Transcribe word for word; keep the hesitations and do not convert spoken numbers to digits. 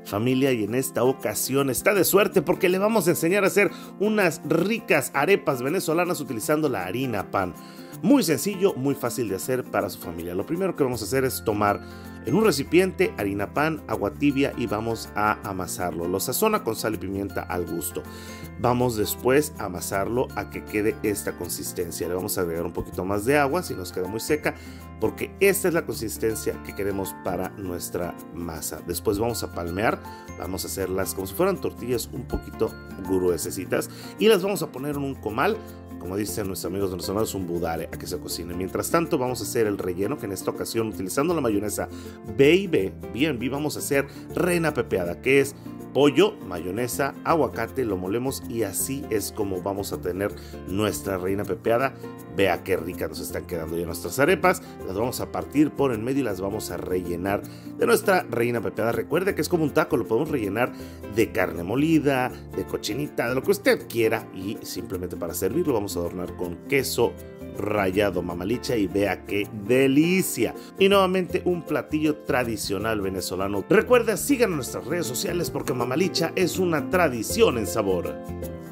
familia, y en esta ocasión está de suerte porque le vamos a enseñar a hacer unas ricas arepas venezolanas utilizando la harina pan. Muy sencillo, muy fácil de hacer para su familia. Lo primero que vamos a hacer es tomar en un recipiente harina pan, agua tibia y vamos a amasarlo. Lo sazona con sal y pimienta al gusto. Vamos después a amasarlo a que quede esta consistencia. Le vamos a agregar un poquito más de agua si nos queda muy seca, porque esta es la consistencia que queremos para nuestra masa. Después vamos a palmear, vamos a hacerlas como si fueran tortillas un poquito gruesecitas y las vamos a poner en un comal, como dicen nuestros amigos venezolanos, un budare, a que se cocine. Mientras tanto vamos a hacer el relleno, que en esta ocasión, utilizando la mayonesa B y B, B and B, vamos a hacer reina pepeada, que es pollo, mayonesa, aguacate, lo molemos y así es como vamos a tener nuestra reina pepeada. Vea qué ricas nos están quedando ya nuestras arepas. Las vamos a partir por en medio y las vamos a rellenar de nuestra reina pepeada. Recuerde que es como un taco, lo podemos rellenar de carne molida, de cochinita, de lo que usted quiera, y simplemente para servirlo vamos a adornar con queso rallado mamalicha y vea qué delicia. Y nuevamente un platillo tradicional venezolano. Recuerda, sigan nuestras redes sociales porque mamalicha es una tradición en sabor.